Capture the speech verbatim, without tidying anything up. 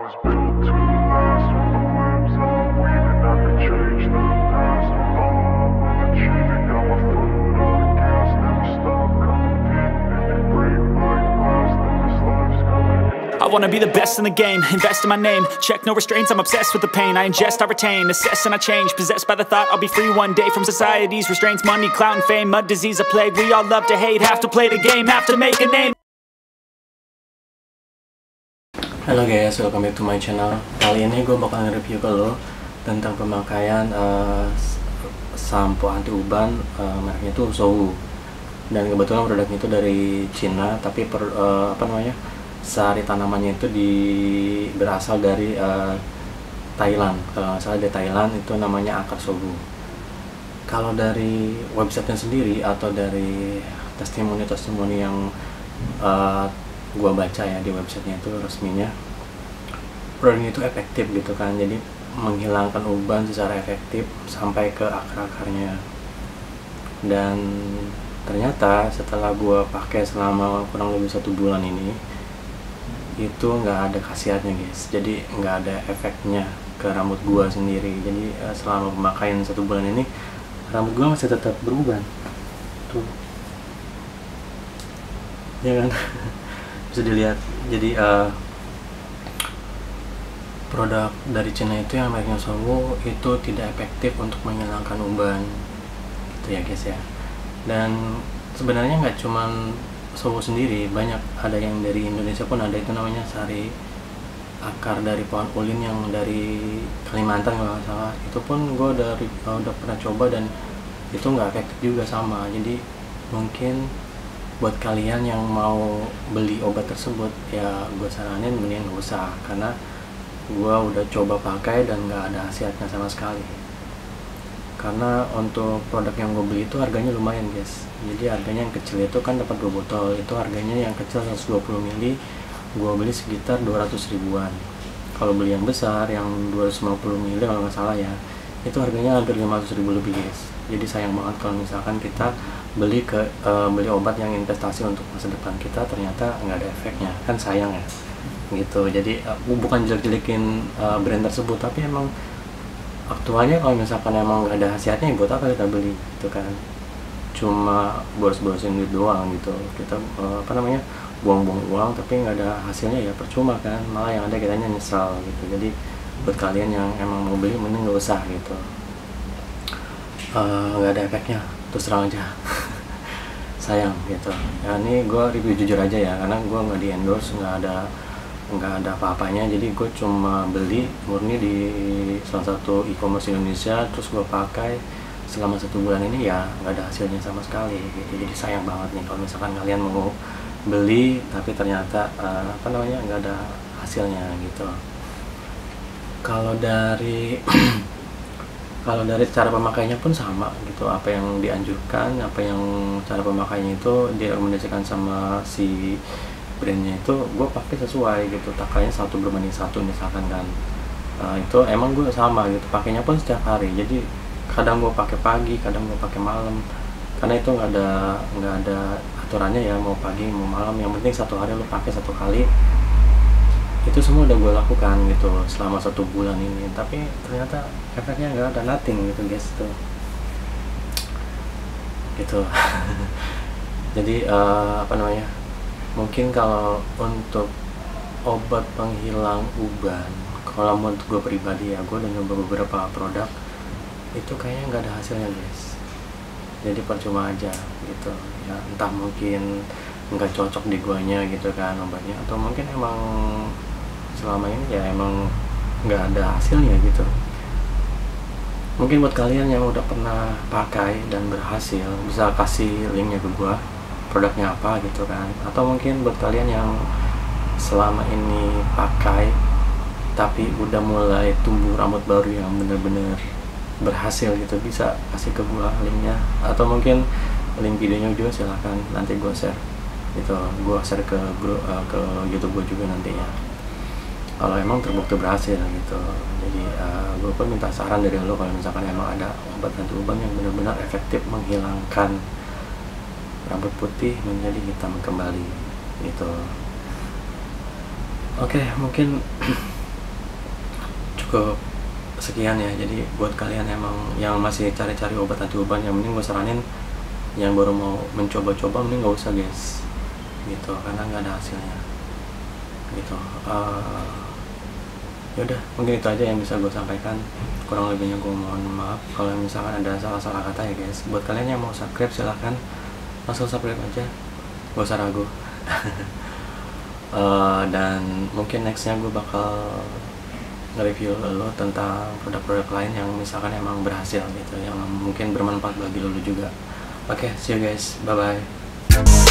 was built to last with the webs and the weaving. I could change the past with all I'm achieving. Got my foot on the gas, never stop competing. If you break like glass, then this life's gonna end. I wanna be the best in the game, invest in my name. Check no restraints, I'm obsessed with the pain. I ingest, I retain, assess and I change. Possessed by the thought I'll be free one day from society's restraints. Money, clout and fame, mud, disease, a plague. We all love to hate, have to play the game, have to make a name. Halo guys, welcome back to my channel. Kali ini gue bakal nge-review ke lo tentang pemakaian uh, sampo anti uban, uh, mereknya itu Sohu. Dan kebetulan produknya itu dari Cina, tapi per, uh, apa namanya sari tanamannya itu di berasal dari uh, Thailand. Kalau nggak salah dari Thailand, itu namanya akar Sohu. Kalau dari websitenya sendiri atau dari testimoni-testimoni yang uh, gua baca ya di websitenya itu resminya, produknya itu efektif gitu kan, jadi menghilangkan uban secara efektif sampai ke akar-akarnya. Dan ternyata setelah gua pakai selama kurang lebih satu bulan ini, itu nggak ada khasiatnya guys, jadi nggak ada efeknya ke rambut gua sendiri. Jadi selama pemakaian satu bulan ini rambut gua masih tetap beruban tuh ya kan. Bisa dilihat. Jadi uh, produk dari Cina itu yang mereknya Sohu itu tidak efektif untuk menghilangkan uban gitu ya guys ya. Dan sebenarnya nggak cuman Sohu sendiri, banyak ada yang dari Indonesia pun ada, itu namanya sari akar dari pohon ulin yang dari Kalimantan kalau nggak salah. Itu pun gue udah, udah pernah coba dan itu nggak efektif juga sama. Jadi mungkin buat kalian yang mau beli obat tersebut ya gue saranin mending nggak usah, karena gue udah coba pakai dan nggak ada khasiatnya sama sekali. Karena untuk produk yang gue beli itu harganya lumayan guys, jadi harganya yang kecil itu kan dapat dua botol, itu harganya yang kecil seratus dua puluh mili gue beli sekitar dua ratus ribuan. Kalau beli yang besar yang dua ratus lima puluh mili kalau nggak salah ya, itu harganya hampir lima ratus ribu lebih guys. Jadi sayang banget kalau misalkan kita beli ke uh, beli obat yang investasi untuk masa depan kita ternyata nggak ada efeknya, kan sayang ya gitu. Jadi uh, bukan jelek-jelekin uh, brand tersebut, tapi emang aktualnya kalau misalkan emang nggak ada khasiatnya buat apa kita beli gitu kan, cuma boros-borosin duit doang gitu. Kita uh, apa namanya buang-buang uang tapi nggak ada hasilnya ya percuma kan, malah yang ada kitanya nyesal gitu. Jadi buat kalian yang emang mau beli mending nggak usah gitu, nggak uh, ada efeknya terus terang aja. Sayang gitu ya. Ini gue review jujur aja ya, karena gue nggak di endorse, nggak ada nggak ada apa-apanya. Jadi gue cuma beli murni di salah satu e-commerce Indonesia, terus gue pakai selama satu bulan ini ya nggak ada hasilnya sama sekali gitu. Jadi sayang banget nih kalau misalkan kalian mau beli tapi ternyata uh, apa namanya nggak ada hasilnya gitu. Kalau dari kalau dari cara pemakainya pun sama gitu, apa yang dianjurkan, apa yang cara pemakainya itu direkomendasikan sama si brandnya itu gue pakai sesuai gitu. Takanya satu berbanding satu misalkan kan, uh, itu emang gue sama gitu, pakainya pun setiap hari. Jadi kadang gue pakai pagi, kadang gue pakai malam, karena itu nggak ada nggak ada aturannya ya, mau pagi mau malam, yang penting satu hari lo pakai satu kali. Itu semua udah gue lakukan gitu selama satu bulan ini, tapi ternyata efeknya nggak ada, nothing gitu guys tuh gitu. Jadi uh, apa namanya mungkin kalau untuk obat penghilang uban, kalau menurut gue pribadi ya, gue udah nyoba beberapa produk itu kayaknya nggak ada hasilnya guys. Jadi percuma aja gitu ya, entah mungkin nggak cocok di guanya gitu kan obatnya, atau mungkin emang selama ini ya emang nggak ada hasilnya gitu. Mungkin buat kalian yang udah pernah pakai dan berhasil, bisa kasih linknya ke gua produknya apa gitu kan. Atau mungkin buat kalian yang selama ini pakai tapi udah mulai tumbuh rambut baru yang bener-bener berhasil gitu, bisa kasih ke gua linknya. Atau mungkin link videonya juga silahkan nanti gua share gitu, gua share ke grup, uh, ke YouTube gua juga nantinya kalau emang terbukti berhasil gitu. Jadi uh, gue pun minta saran dari lo kalau misalkan emang ada obat anti uban yang benar-benar efektif menghilangkan rambut putih menjadi hitam kembali gitu. Oke, mungkin cukup sekian ya. Jadi buat kalian emang yang masih cari-cari obat anti uban, yang mending gue saranin yang baru mau mencoba-coba mending gak usah guys gitu, karena nggak ada hasilnya gitu. uh, Yaudah, mungkin itu aja yang bisa gue sampaikan. Kurang lebihnya gue mohon maaf kalau misalkan ada salah-salah kata ya guys. Buat kalian yang mau subscribe silahkan langsung subscribe aja, gak usah ragu. uh, dan mungkin nextnya gue bakal nge-review lo tentang produk-produk lain yang misalkan emang berhasil gitu, yang mungkin bermanfaat bagi lo juga. Oke, okay, see you guys, bye bye.